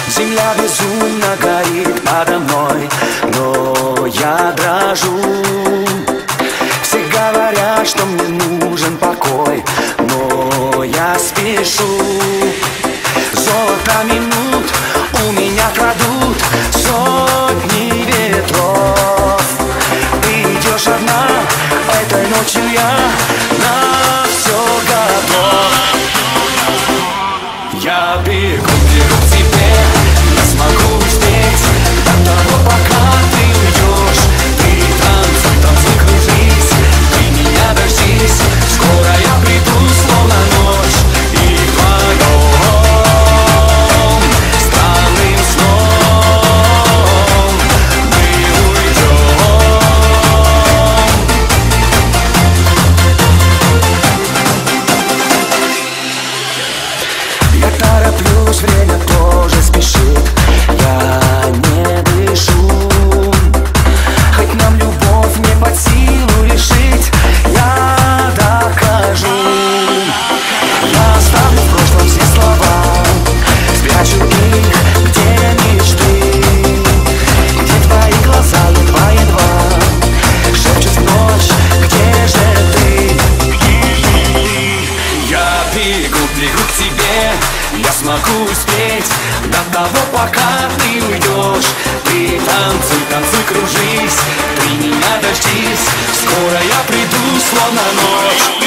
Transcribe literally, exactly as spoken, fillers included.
Земля безумно горит подо мной, но я дрожу. Все говорят, что мне нужен покой, но я спешу. Золото минут у меня крадут сотни ветров. Ты идешь одна, этой ночью я на все готов. Я бегу, бегу к тебе, я смогу успеть до того, пока ты уйдешь. Ты танцуй, танцуй, кружись, ты меня дождись. Скоро я приду, словно ночь, и вдвоем странным сном мы уйдем. Я тороплюсь, время тоже спешит, я не дышу. Хоть нам любовь не под силу решить, я докажу. Я оставлю в прошлом все слова, спрячу их, где мечты, где твои глаза едва-едва шепчут в ночь, где же ты? Я бегу, бегу к тебе, я смогу успеть до того, пока ты уйдешь. Ты танцуй, танцуй, кружись, ты меня дождись. Скоро я приду, словно ночь.